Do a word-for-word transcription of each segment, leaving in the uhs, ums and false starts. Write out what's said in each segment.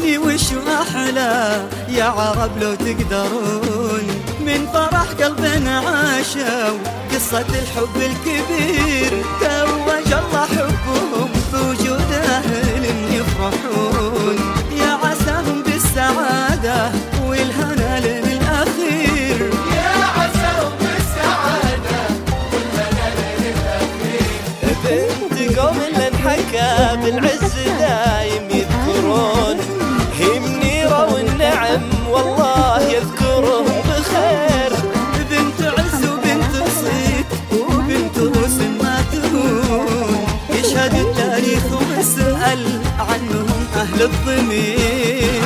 دروني وش أحلى يا عرب لو تقدرون، من فرح قلبنا عاشوا قصة الحب الكبير، توج الله حبهم بوجود أهل يفرحون، يا عساهم بالسعادة والهنا للأخير، يا عساهم بالسعادة والهنا للأخير. بنت قوم اللي انحكى بالعز دايم يذكرون، هي منيرة والنعم والله يذكرهم بخير، بنت عز وبنت صيت وبنت رسم ما تهون، يشهد التاريخ واسأل عنهم أهل الضمير.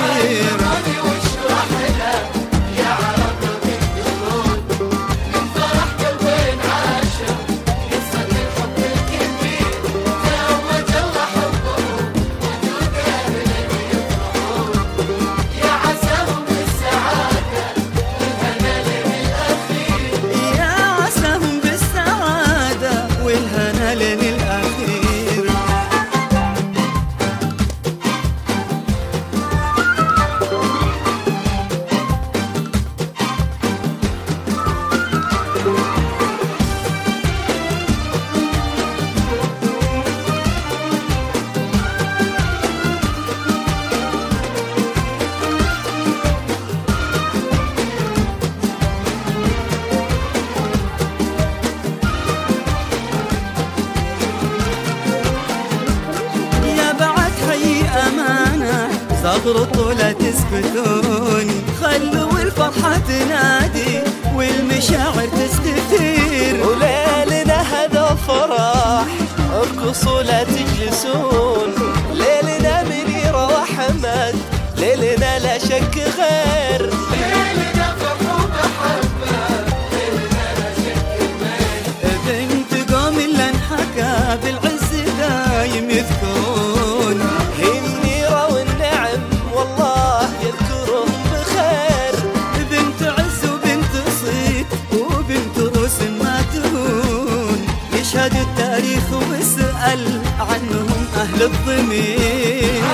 زغرطوا لا تسكتون، خلوا الفرحة تنادي والمشاعر تستثير، وليلنا هذا فرح ارقصوا لا تجلسون، ليلنا منيرة وحمد ليلنا لا شك غير، ليلنا فرح ومحبة ليلنا لا شك غير. بنت قوم اللي انحكى بالعز دايم يذكرون، هي منيرة والنعم والله يذكرهم بخير، بنت عز وبنت صيت وبنت رسم ما تهون، يشهد التاريخ واسأل عنهم أهل الضمير.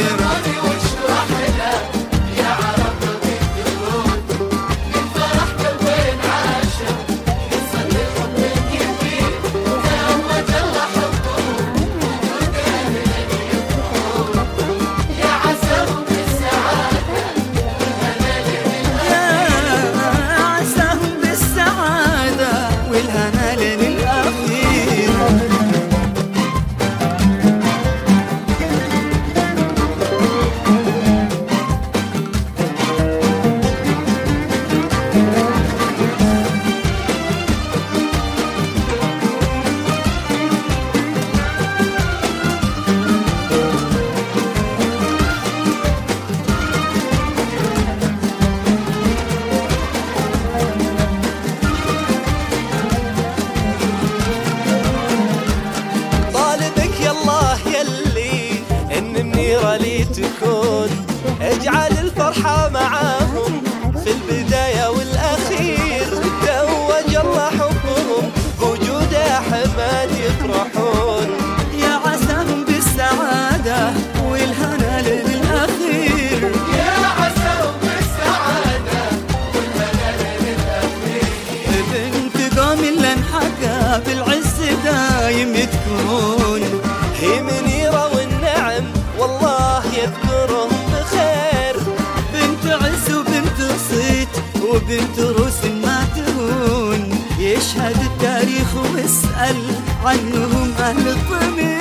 تكون اجعل الفرحة معاهم في البداية والأخير، توج الله حبهم بوجود أحمد يفرحون، يا عساهم بالسعادة والهنا للأخير، يا عساهم بالسعادة والهنا للأخير. بنت قوم اللي انحكى بالعز دايم يذكرون، هي منيرة والنعم والله يذكرهم بخير، بنت عز وبنت صيت وبنت رسم ما تهون، يشهد التاريخ واسأل عنهم أهل الضمير.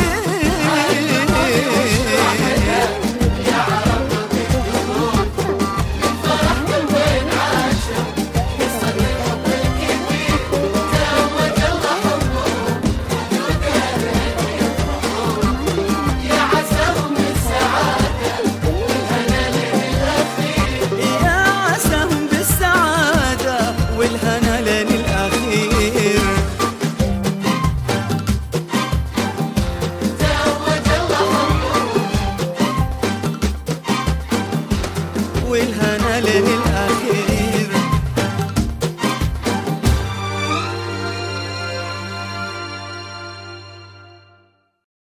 والهنا للأخير.